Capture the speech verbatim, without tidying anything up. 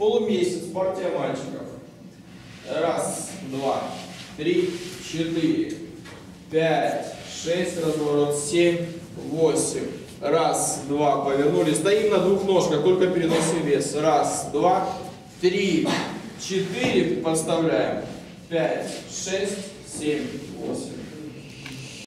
Полумесяц, партия мальчиков. Раз, два, три, четыре, пять, шесть, разворот, семь, восемь. Раз, два, повернули. Стоим на двух ножках, только переносим вес. Раз, два, три, четыре, подставляем. Пять, шесть, семь, восемь.